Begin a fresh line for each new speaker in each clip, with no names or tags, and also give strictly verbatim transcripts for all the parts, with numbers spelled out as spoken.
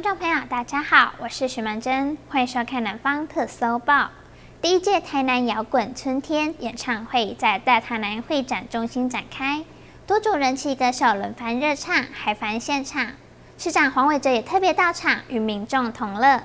众朋友，大家好，我是徐曼珍，欢迎收看南方特搜报。第一届台南摇滚春天演唱会在大台南会展中心展开，多组人气歌手轮番热唱，嗨翻现场。市长黄伟哲也特别到场，与民众同乐。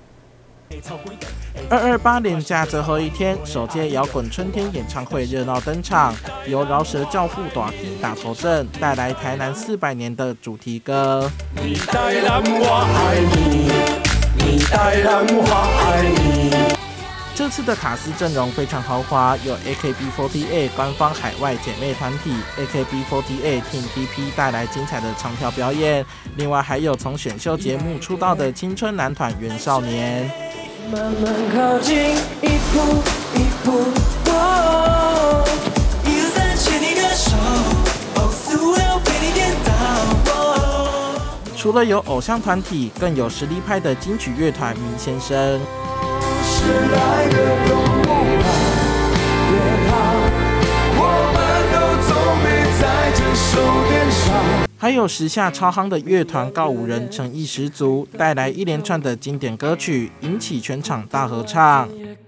二二八连假最后一天，首届摇滚春天演唱会热闹登场，由饶舌教父大 T 打头阵，带来台南四百年的主题歌。你台南我爱你，你台南我爱你。这次的卡司阵容非常豪华，有 A K B 四十八 官方海外姐妹团体 A K B 四十八 Team D P 带来精彩的唱跳表演，另外还有从选秀节目出道的青春男团原少年。慢慢靠近，一步一步，哦，一二三，牵你的手，哦，四五六，陪你颠倒，哦。除了有偶像团体，更有实力派的金曲乐团明先生。是来的都不怕，别怕，我们都总被在这手边上。还有时下超夯的乐团告五人诚意十足，带来一连串的经典歌曲，引起全场大合唱。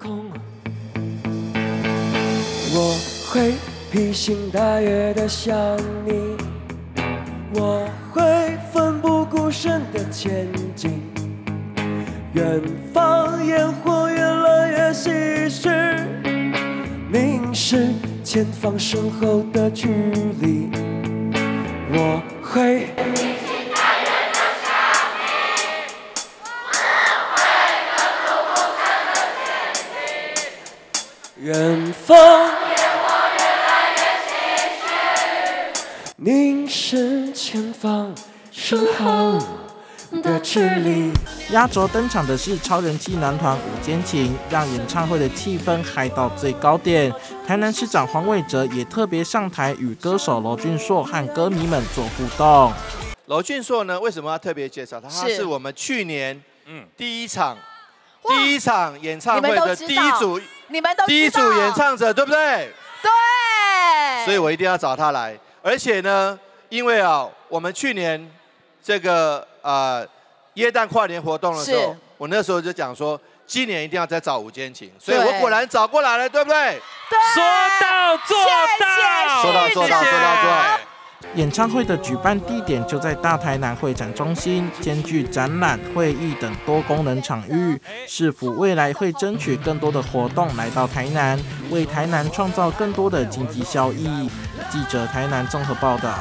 我会披星戴月的想你，我会奋不顾身的前进。远方烟火越来越稀释，凝视前方身后的距离。我会披星戴月的想你，我会奋不顾身的前进。远方烟火越来越稀释，凝视前方身后的距离。
压轴登场的是超人气男团五间情，让演唱会的气氛嗨到最高点。台南市长黄伟哲也特别上台与歌手娄俊硕和歌迷们做互动。
娄俊硕呢，为什么要特别介绍他？他是我们去年第一场、嗯、第一场演唱会的第一组，
你们都
第一组演唱者，对不对？
对。
所以我一定要找他来。而且呢，因为啊，我们去年这个呃。耶诞跨年活动的时候，我那时候就讲说，今年一定要再找五间情，所以我果然找过来了，对不对？
对，
说到做到，
说到做到，说到做到。
演唱会的举办地点就在大台南会展中心，兼具展览、会议等多功能场域。市府未来会争取更多的活动来到台南，为台南创造更多的经济效益。记者台南综合报道。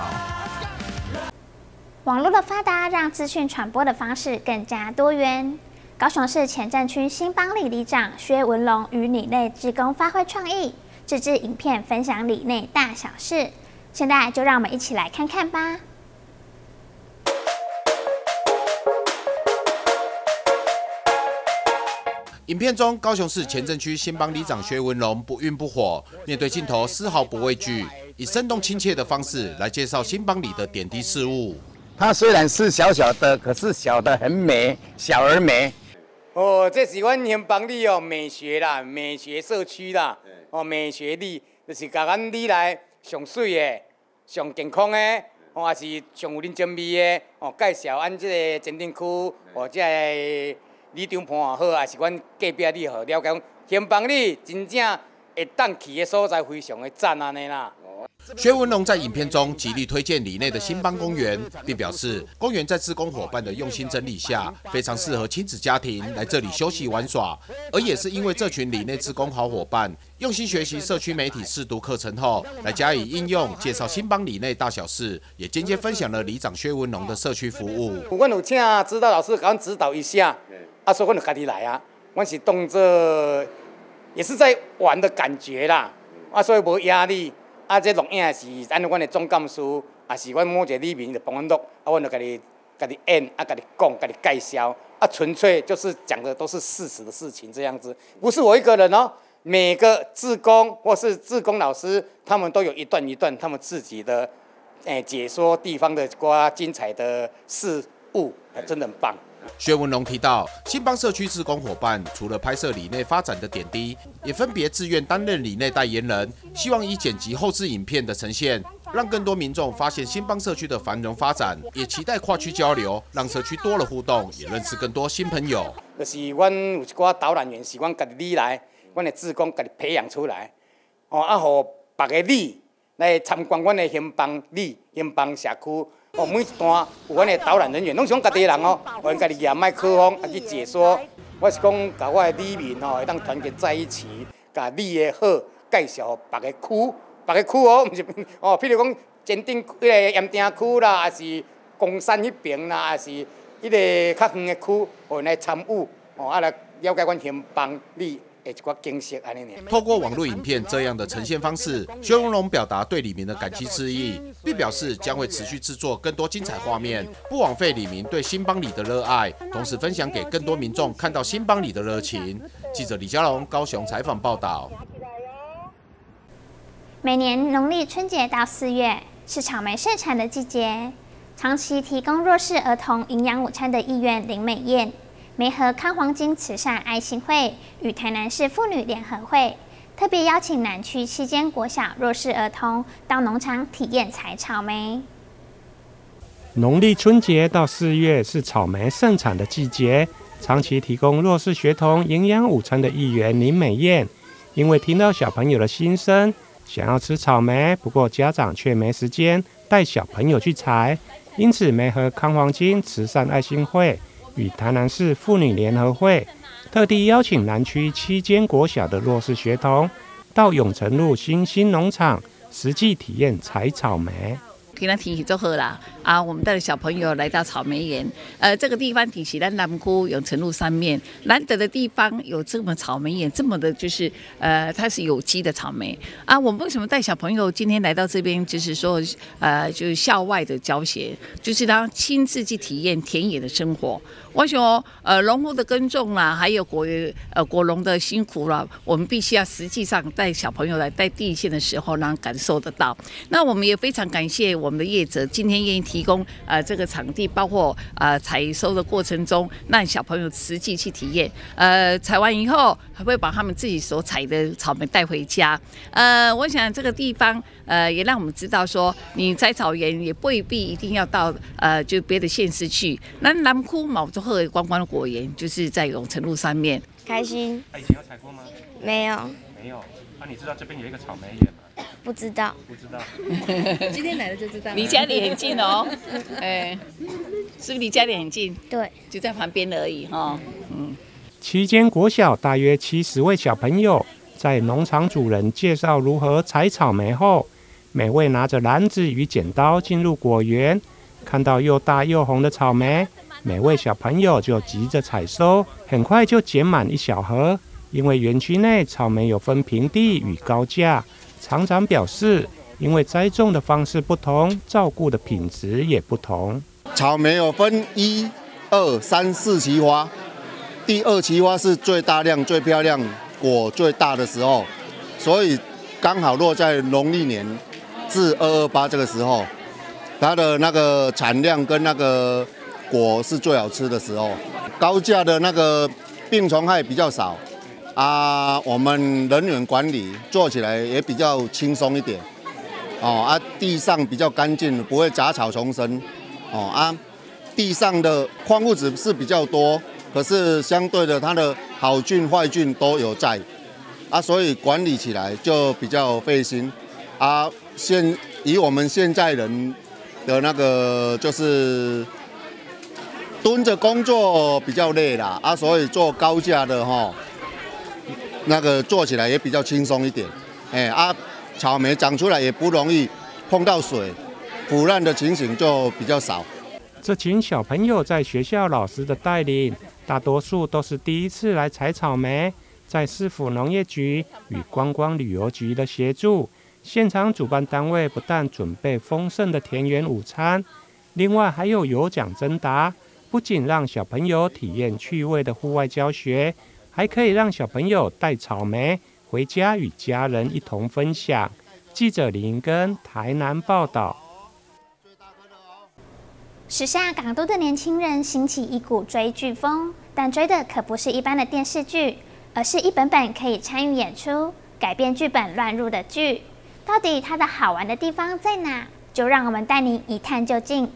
网络的发达让资讯传播的方式更加多元。高雄市前镇区新邦里里长薛文龙与里内志工发挥创意，自制影片分享里内大小事。现在就让我们一起来看看吧。
影片中，高雄市前镇区新邦里长薛文龙不愠不火，面对镜头丝毫不畏惧，以生动亲切的方式来介绍新邦里的点滴事物。
它虽然是小小的，可是小的很美，小而美。
哦，这是阮新邦里哦美学啦，美学社区啦，哦美学里就是甲咱里来上水的、上健康的，哦也是上有认真味的，哦介绍咱这个前镇区或者个里长盘也好，也是阮隔壁里好，了解新邦里真正会当去的所在非常的赞安尼啦。
薛文龙在影片中极力推荐里内的新邦公园，并表示公园在志工伙伴的用心整理下，非常适合亲子家庭来这里休息玩耍。而也是因为这群里内志工好伙伴用心学习社区媒体试读课程后，来加以应用，介绍新邦里内大小事，也间接分享了里长薛文龙的社区服务。
阮有请指导老师给阮指导一下，啊，所以阮就家己来啊，阮是当作也是在玩的感觉啦，啊，所以无压力。啊，这录影是按照阮的总干事，也是阮某一个里面就帮阮录，啊，阮就家己家己演，啊，家己讲，家己介绍，啊，纯粹就是讲的都是事实的事情，这样子，不是我一个人哦，每个志工或是志工老师，他们都有一段一段他们自己的，诶、欸，解说地方的瓜精彩的事物，真的很棒。
薛文龙提到，新邦社区志工伙伴除了拍摄里内发展的点滴，也分别自愿担任里内代言人，希望以剪辑后置影片的呈现， 让更多民众发现新邦社区的繁荣发展，也期待跨区交流，让社区多了互动，也认识更多新朋友。
就是阮有一寡导览员是阮家己里来，阮的志工家己培养出来，哦，啊，互别个里来参观阮的兴邦里、兴邦社区。哦，每一段有阮的导览人员，拢是阮家己的人哦，阮家己验麦克风啊去解说。我是讲，甲我的里民哦，会当团结在一起，甲里的好介绍别个区，别个区哦，毋是哦，譬如讲前顶迄个盐埕区啦，还是公山迄边啦，还是迄个较远的区，互来参与哦，啊来了解阮兴邦里。
透过网络影片这样的呈现方式，薛荣龙表达对李明的感激之意，并表示将会持续制作更多精彩画面，不枉费李明对新邦里的热爱，同时分享给更多民众看到新邦里的热情。记者李佳龙高雄采访报道。
每年农历春节到四月是草莓盛产的季节，长期提供弱势儿童营养午餐的议员林美燕。梅河康黄金慈善爱心会与台南市妇女联合会特别邀请南区七间国小弱势儿童到农场体验采草莓。
农历春节到四月是草莓盛产的季节，长期提供弱势学童营养午餐的议员林美燕，因为听到小朋友的心声，想要吃草莓，不过家长却没时间带小朋友去采，因此梅河康黄金慈善爱心会与台南市妇女联合会特地邀请南区七间国小的弱势学童到永成路新兴农场实际体验采草莓。
今天天气就好啦，啊，我们带着小朋友来到草莓园。呃，这个地方底是咱南区永成路上面难得的地方，有这么草莓园，这么的就是呃，它是有机的草莓啊。我们为什么带小朋友今天来到这边？就是说，呃，就是校外的教学，就是让亲自去体验田野的生活。我想，呃，农户的耕种啦，还有果呃果农的辛苦啦，我们必须要实际上带小朋友来在第一线的时候，让感受得到。那我们也非常感谢我们的业者今天愿意提供呃这个场地，包括呃采收的过程中，让小朋友实际去体验。呃，采完以后还会把他们自己所采的草莓带回家。呃，我想这个地方呃也让我们知道说，你摘草园也未必一定要到呃就别的县市去。那南区毛州鹤观光的果园就是在永成路上面。
开心。
啊，以前有采过吗？
没有。
没有。啊，你知道这边有一个草莓园吗？
不知道。
不知道。
今天来了就知道。离家里很近哦。哎，是不是离家里很近？
对。
就在旁边而已哈、哦。嗯。
期间国小大约七十位小朋友，在农场主人介绍如何采草莓后，每位拿着篮子与剪刀进入果园，看到又大又红的草莓，每位小朋友就急着采收，很快就捡满一小盒。因为园区内草莓有分平地与高价，厂长表示，因为栽种的方式不同，照顾的品质也不同。
草莓有分一、二、三、四期花，第二期花是最大量、最漂亮、果最大的时候，所以刚好落在农历年至二二八这个时候，它的那个产量跟那个果是最好吃的时候。高价的那个病虫害比较少。啊，我们人员管理做起来也比较轻松一点，哦啊，地上比较干净，不会杂草丛生，哦啊，地上的矿物质是比较多，可是相对的它的好菌坏菌都有在，啊，所以管理起来就比较费心，啊，现以我们现在人的那个就是蹲着工作比较累啦，啊，所以做高价的哈。那个做起来也比较轻松一点，哎啊，草莓长出来也不容易碰到水，腐烂的情形就比较少。
这群小朋友在学校老师的带领，大多数都是第一次来采草莓，在市府农业局与观光旅游局的协助，现场主办单位不但准备丰盛的田园午餐，另外还有有奖征答，不仅让小朋友体验趣味的户外教学，还可以让小朋友带草莓回家与家人一同分享。记者林根台南报道。
时下港都的年轻人兴起一股追剧风，但追的可不是一般的电视剧，而是一本本可以参与演出、改变剧本乱入的剧。 到底它的好玩的地方在哪？就让我们带你一探究竟。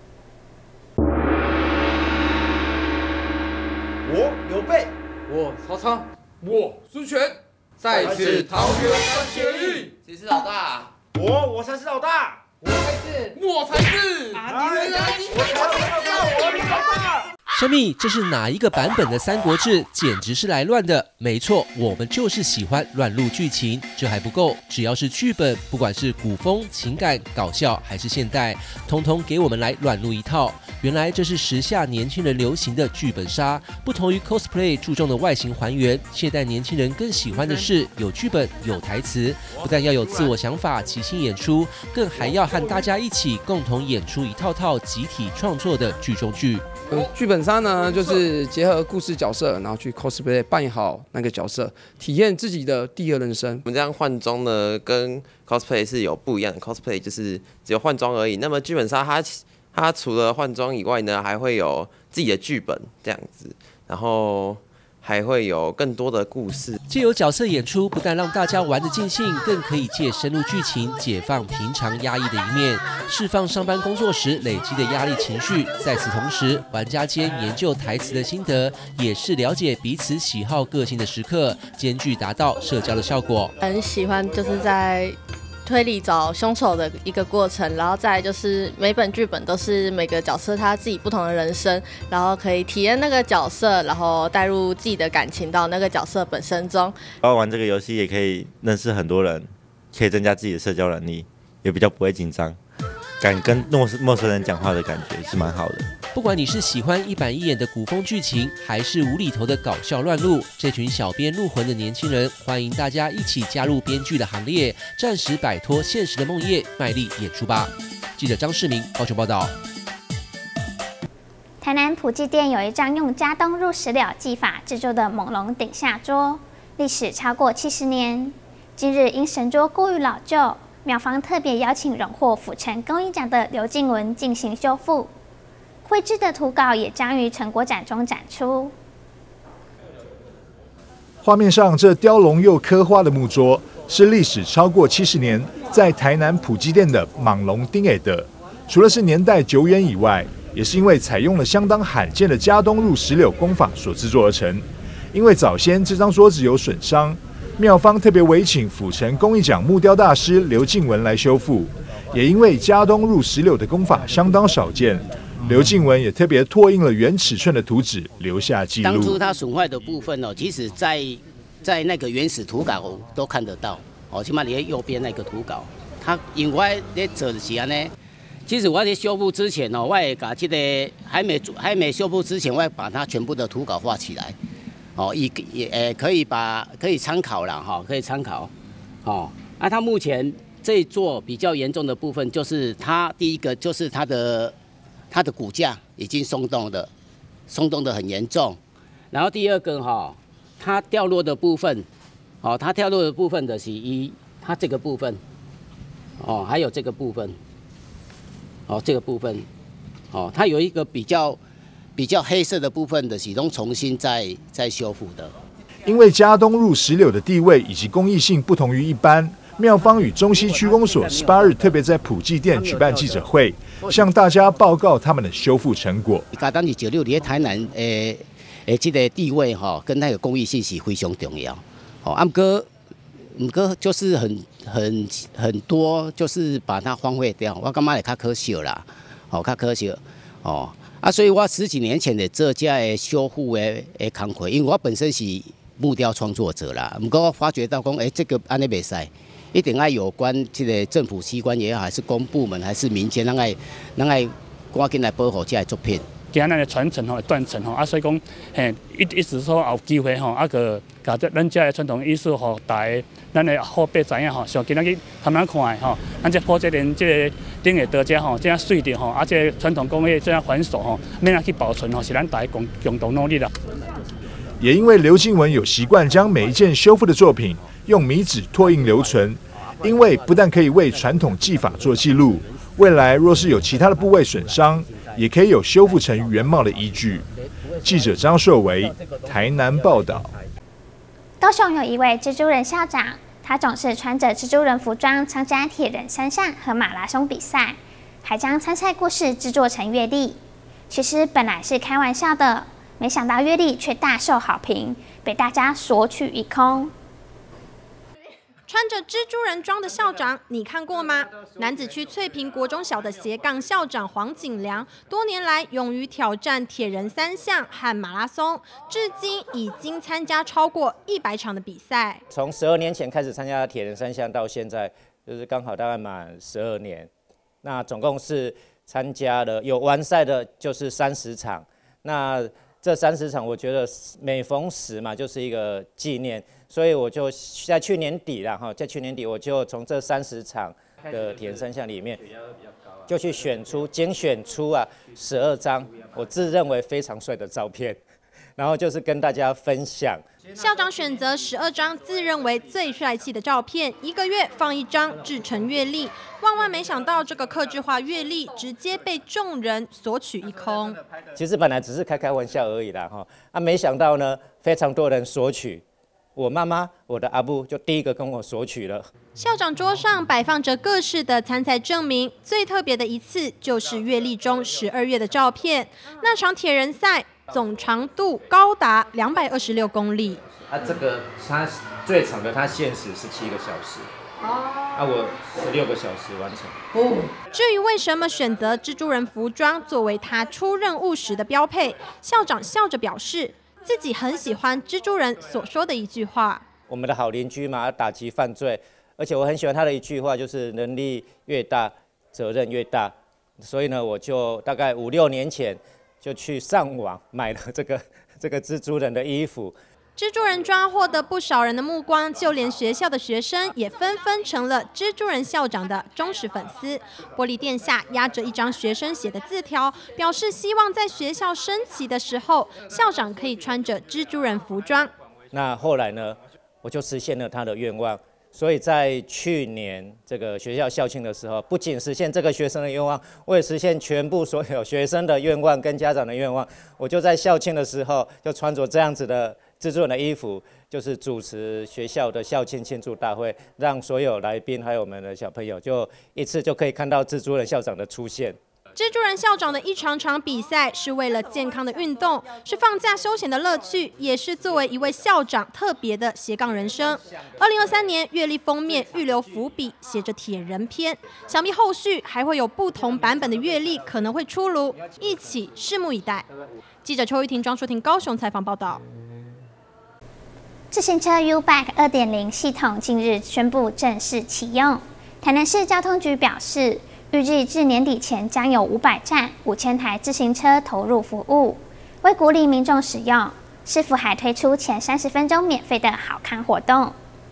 我刘备，我曹操，我孙权，在此桃园三结义。
谁是老大？
我，我才是老大。
我才是，
我才是。啊，你们啊，你我才是老大，我是老大。
生命，这是哪一个版本的《三国志》？简直是来乱的！没错，我们就是喜欢乱入剧情。这还不够，只要是剧本，不管是古风、情感、搞笑还是现代，通通给我们来乱入一套。原来这是时下年轻人流行的剧本杀，不同于 cosplay 注重的外形还原，现代年轻人更喜欢的是有剧本、有台词，不但要有自我想法、即兴演出，更还要和大家一起共同演出一套套集体创作的剧中剧。
呃，剧本杀呢，就是结合故事角色，然后去 cosplay 扮演好那个角色，体验自己的第二人生。
我们这样换装呢，跟 cosplay 是有不一样的。cosplay 就是只有换装而已。那么剧本杀它它除了换装以外呢，还会有自己的剧本这样子，然后还会有更多的故事。
借由角色演出，不但让大家玩得尽兴，更可以借深入剧情，解放平常压抑的一面，释放上班工作时累积的压力情绪。在此同时，玩家间研究台词的心得，也是了解彼此喜好个性的时刻，兼具达到社交的效果。
很喜欢就是在推理找凶手的一个过程，然后再来就是每本剧本都是每个角色他自己不同的人生，然后可以体验那个角色，然后带入自己的感情到那个角色本身中。
然后玩这个游戏也可以认识很多人，可以增加自己的社交能力，也比较不会紧张，敢跟陌生陌生人讲话的感觉是蛮好的。
不管你是喜欢一板一眼的古风剧情，还是无厘头的搞笑乱入，这群小编入魂的年轻人，欢迎大家一起加入编剧的行列，暂时摆脱现实的梦魇，卖力演出吧。记者张世明高雄报道。
台南普济店有一张用加冬入石榴技法制作的猛龙顶下桌，历史超过七十年。今日因神桌过于老旧，庙方特别邀请荣获府城工艺奖的刘静文进行修复。绘制的图稿也将于成果展中展出。
画面上这雕龙又刻花的木桌，是历史超过七十年，在台南普济店的蟒龙丁诶的。除了是年代久远以外，也是因为采用了相当罕见的加冬入石榴工法所制作而成。因为早先这张桌子有损伤，庙方特别委请府城工艺奖木雕大师刘静文来修复。也因为加冬入石榴的工法相当少见。刘静文也特别拓印了原尺寸的图纸，留下记录。
当初它损坏的部分哦，其实在在那个原始图稿都看得到哦，起码你在右边那个图稿，它因为在做的是安呢。其实我在修复之前哦，我会把这个还没还没修复之前，我会把它全部的图稿画起来哦，也也呃可以把可以参考了哈，可以参考哦。那它目前这一座比较严重的部分，就是它第一个就是它的。它的骨架已经松动的，松动的很严重。然后第二个哈、哦，它掉落的部分，哦，它掉落的部分的是一，它这个部分，哦，还有这个部分，哦，这个部分，哦，它有一个比较比较黑色的部分的，是都重新再再修复的。
因为加冬入石榴的地位以及工艺性不同于一般。庙方与中西区公所十八日特别在普济店举办记者会，向大家报告他们的修复成果。
加冬是九六在台南诶诶，这个地位哈、哦，跟那个工艺性是非常重要。哦，啊，不过不过就是很很很多，就是把它荒废掉，我感觉也较可惜啦。哦，较可惜。哦，啊，所以我十几年前的这家的修复的的工作，因为我本身是木雕创作者啦，不过我发觉到讲，诶，这个安尼袂使。一定要有关这个政府机关也好，还是公部门，还是民间，咱爱咱爱赶紧来保护这些作品。
今咱的传承吼、断层吼，啊，所以讲，嘿，一一直说有机会吼，啊个，甲咱这的传统艺术吼，大家咱的后辈知影吼，上今仔日他们看吼，咱这普济店这个顶下道这吼，这样水的吼，啊，这传统工艺这样繁琐吼，免啊去保存吼，是咱大家共共同努力啦。
也因为刘静文有习惯将每一件修复的作品用米纸拓印留存，因为不但可以为传统技法做记录，未来若是有其他的部位损伤，也可以有修复成原貌的依据。记者张硕维，台南报道。
高雄有一位蜘蛛人校长， 他总是穿着蜘蛛人服装参加铁人三项和马拉松比赛，还将参赛故事制作成月历。其实本来是开玩笑的，没想到月历却大受好评，被大家索取一空。
穿着蜘蛛人装的校长，你看过吗？楠梓区翠屏国中小的斜杠校长黄景良，多年来勇于挑战铁人三项和马拉松，至今已经参加超过一百场的比赛。
从十二年前开始参加铁人三项到现在，就是刚好大概满十二年。那总共是参加了有完赛的，就是三十场。那这三十场，我觉得每逢十嘛，就是一个纪念，所以我就在去年底了哈，在去年底我就从这三十场的铁人三项里面，就去选出精选出啊十二张我自认为非常帅的照片，然后就是跟大家分享。
校长选择十二张自认为最帅气的照片，一个月放一张，制成月历。万万没想到，这个客制化月历直接被众人索取一空。
其实本来只是开开玩笑而已啦，哈啊，没想到呢，非常多人索取。我妈妈，我的阿布就第一个跟我索取了。
校长桌上摆放着各式的参赛证明，最特别的一次就是月历中十二月的照片。那场铁人赛总长度高达两百二十六公里。
啊，这个它最长的，它限时是七个小时。啊，我十六个小时完成。
哦。至于为什么选择蜘蛛人服装作为他出任务时的标配，校长笑着表示，自己很喜欢蜘蛛人所说的一句话：
我们的好邻居嘛，打击犯罪，而且我很喜欢他的一句话，就是能力越大，责任越大。所以呢，我就大概五六年前就去上网买了这个这个蜘蛛人的衣服。
蜘蛛人装获得不少人的目光，就连学校的学生也纷纷成了蜘蛛人校长的忠实粉丝。玻璃垫下压着一张学生写的字条，表示希望在学校升旗的时候，校长可以穿着蜘蛛人服装。
那后来呢，我就实现了他的愿望。所以在去年这个学校校庆的时候，不仅实现这个学生的愿望，我也实现全部所有学生的愿望跟家长的愿望。我就在校庆的时候，就穿着这样子的蜘蛛人的衣服，就是主持学校的校庆庆祝大会，让所有来宾还有我们的小朋友，就一次就可以看到蜘蛛人校长的出现。
蜘蛛人校长的一场场比赛是为了健康的运动，是放假休闲的乐趣，也是作为一位校长特别的斜杠人生。二零二三年月历封面预留伏笔，写着铁人篇，想必后续还会有不同版本的月历可能会出炉，一起拭目以待。记者邱玉婷、庄淑婷高雄采访报道。
自行车 U-Bike 二点零 系统近日宣布正式启用。台南市交通局表示，预计至年底前将有五百站、五千台自行车投入服务。为鼓励民众使用，市府还推出前三十分钟免费的好康活动。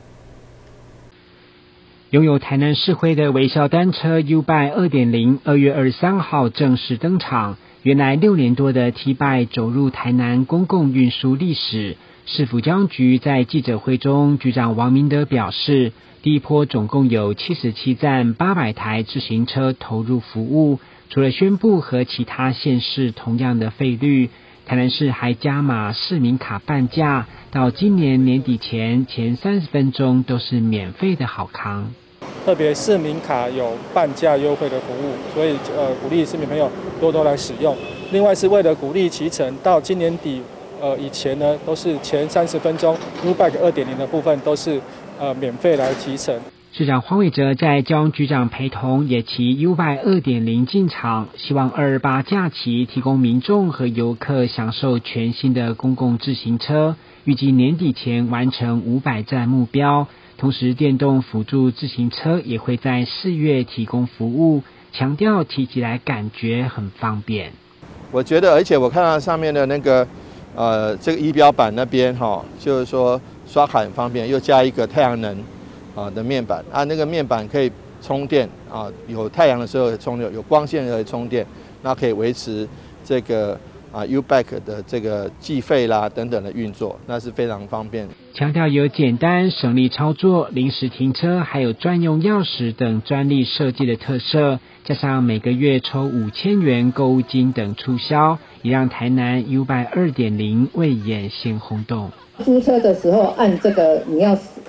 拥有台南市徽的微笑单车 U-Bike 二点零，二月二十三号正式登场。原来六年多的 T-Bike 走入台南公共运输历史。市府交通局在记者会中，局长王明德表示，第一波总共有七十七站八百台自行车投入服务，除了宣布和其他县市同样的费率，台南市还加码市民卡半价，到今年年底前前三十分钟都是免费的好康。
特别市民卡有半价优惠的服务，所以呃鼓励市民朋友多多来使用。另外是为了鼓励骑乘，到今年底呃以前呢都是前三十分钟 U-Bike 二点零 的部分都是呃免费来骑乘。
市长黄伟哲在交通局长陪同也骑 U-Bike 二点零 进场，希望二二八假期提供民众和游客享受全新的公共自行车，预计年底前完成五百站目标。同时，电动辅助自行车也会在四月提供服务，强调骑起来感觉很方便。
我觉得，而且我看到上面的那个呃这个仪表板那边哈、哦，就是说刷卡很方便，又加一个太阳能啊的面板啊，那个面板可以充电啊，有太阳的时候充电，有光线的充电，那可以维持这个啊 U-Bike 的这个计费啦等等的运作，那是非常方便。
强调有简单省力操作、临时停车，还有专用钥匙等专利设计的特色，加上每个月抽五千元购物金等促销，也让台南 U-Bike 二点零 未演先轰动。
租车的时候按这个你要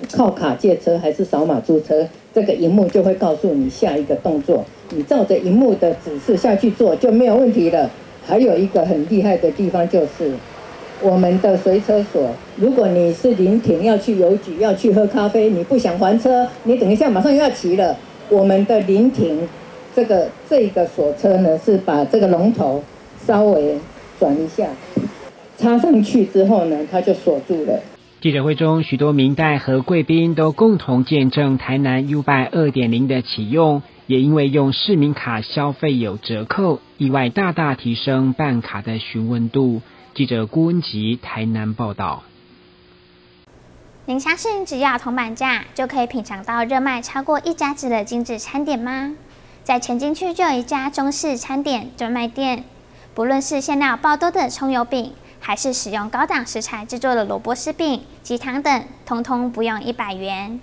靠卡借车还是扫码租车，这个荧幕就会告诉你下一个动作，你照着荧幕的指示下去做就没有问题了。还有一个很厉害的地方就是我们的随车所，如果你是临停要去邮局要去喝咖啡，你不想还车，你等一下马上又要骑了，我们的临停这个这个锁车呢是把这个龙头稍微转一下，插上去之后呢，它就锁住了。
记者会中，许多民代和贵宾都共同见证台南 U Bike 二点零 的启用，也因为用市民卡消费有折扣，意外大大提升办卡的询问度。记者郭文吉台南报道。
您相信只要铜板价就可以品尝到热卖超过一家子的精致餐点吗？在前进区就有一家中式餐点专卖店，不论是馅料爆多的葱油饼，还是使用高档食材制作的萝卜丝饼、鸡汤等，通通不用一百元。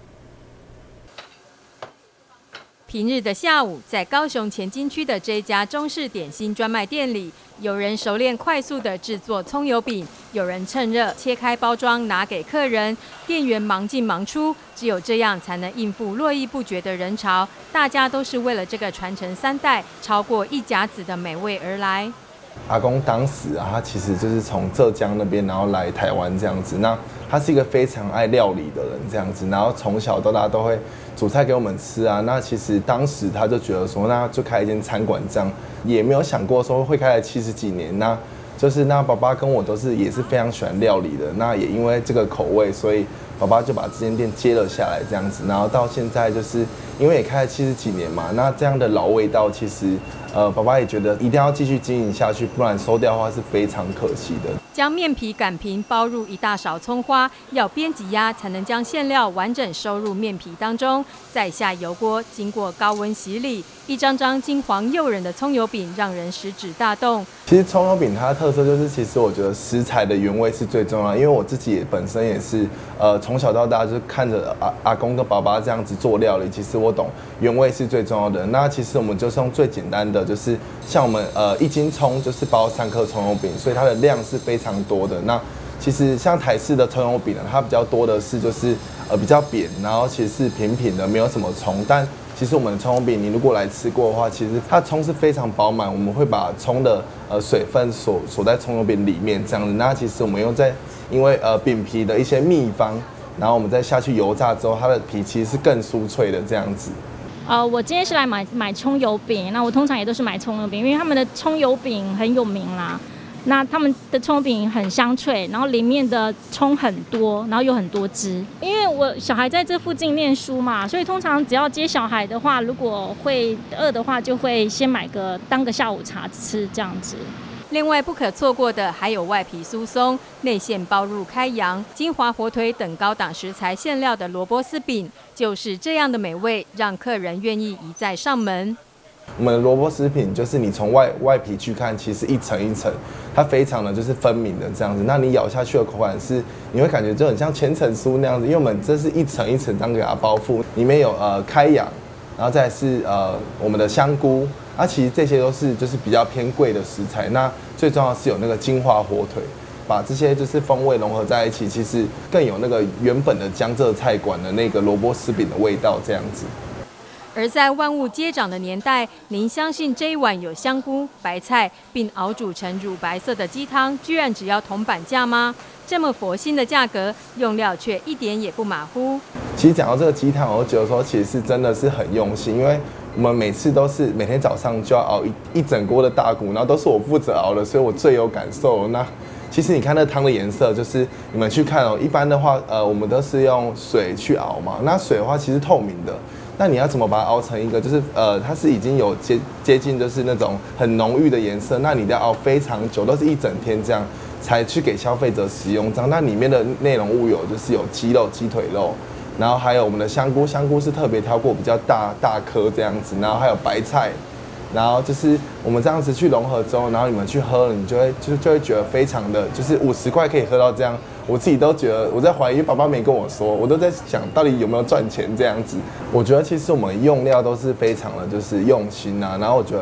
平日的下午，在高雄前金区的这家中式点心专卖店里，有人熟练快速地制作葱油饼，有人趁热切开包装拿给客人，店员忙进忙出，只有这样才能应付络绎不绝的人潮。大家都是为了这个传承三代、超过一甲子的美味而来。
阿公当时啊，他其实就是从浙江那边，然后来台湾这样子。那他是一个非常爱料理的人，这样子。然后从小到大都会煮菜给我们吃啊。那其实当时他就觉得说，那就开一间餐馆这样，也没有想过说会开了七十几年。那就是那爸爸跟我都是也是非常喜欢料理的。那也因为这个口味，所以爸爸就把这间店接了下来这样子。然后到现在就是因为也开了七十几年嘛，那这样的老味道其实。呃，爸爸也觉得一定要继续经营下去，不然收掉的话是非常可惜的。
将面皮擀平，包入一大勺葱花，要边挤压才能将馅料完整收入面皮当中，再下油锅，经过高温洗礼，一张张金黄诱人的葱油饼让人食指大动。
其实葱油饼它的特色就是，其实我觉得食材的原味是最重要的，因为我自己本身也是，呃，从小到大就是看着阿阿公跟爸爸这样子做料理，其实我懂原味是最重要的。那其实我们就是用最简单的。就是像我们呃一斤葱就是包三颗葱油饼，所以它的量是非常多的。那其实像台式的葱油饼呢，它比较多的是就是呃比较扁，然后其实是平平的，没有什么葱。但其实我们的葱油饼，你如果来吃过的话，其实它的葱是非常饱满，我们会把葱的呃水分锁锁在葱油饼里面这样子。那其实我们用在因为呃饼皮的一些秘方，然后我们再下去油炸之后，它的皮其实是更酥脆的这样子。
呃，我今天是来买买葱油饼，那我通常也都是买葱油饼，因为他们的葱油饼很有名啦。那他们的葱油饼很香脆，然后里面的葱很多，然后有很多汁。因为我小孩在这附近念书嘛，所以通常只要接小孩的话，如果会饿的话，就会先买个当个下午茶吃这样子。
另外不可错过的还有外皮酥松、内馅包入开洋、金华火腿等高档食材馅料的萝卜丝饼，就是这样的美味，让客人愿意一再上门。
我们的萝卜丝饼就是你从外外皮去看，其实一层一层，它非常的就是分明的这样子。那你咬下去的口感是，你会感觉就很像千层酥那样子，因为我们这是一层一层这样给它包覆，里面有呃开洋，然后再来是呃我们的香菇。啊，其实这些都是就是比较偏贵的食材。那最重要是有那个金华火腿，把这些就是风味融合在一起，其实更有那个原本的江浙菜馆的那个萝卜丝饼的味道这样子。
而在万物皆涨的年代，您相信这一碗有香菇、白菜，并熬煮成乳白色的鸡汤，居然只要铜板价吗？这么佛心的价格，用料却一点也不马虎。
其实讲到这个鸡汤，我觉得说其实是真的是很用心，因为我们每次都是每天早上就要熬一一整锅的大骨，然后都是我负责熬的，所以我最有感受。那其实你看那汤的颜色，就是你们去看哦，一般的话，呃，我们都是用水去熬嘛，那水的话其实透明的。那你要怎么把它熬成一个，就是呃，它是已经有接接近就是那种很浓郁的颜色，那你得熬非常久，都是一整天这样才去给消费者使用。这样，那里面的内容物有就是有鸡肉、鸡腿肉，然后还有我们的香菇，香菇是特别挑过比较大大颗这样子，然后还有白菜，然后就是我们这样子去融合之后，然后你们去喝，你就会就就会觉得非常的，就是五十块可以喝到这样。我自己都觉得我在怀疑，因为爸爸没跟我说，我都在想到底有没有赚钱这样子。我觉得其实我们用料都是非常的就是用心啊，然后我觉得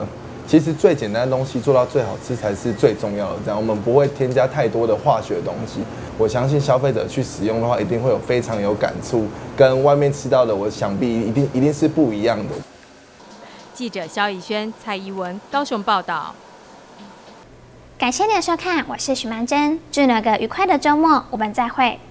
其实最简单的东西做到最好吃才是最重要的。这样我们不会添加太多的化学的东西。我相信消费者去使用的话，一定会有非常有感触，跟外面吃到的，我想必一定一定是不一样的。
记者肖以轩、蔡怡文高雄报道。
感谢你的收看，我是许曼珍，祝你有个愉快的周末，我们再会。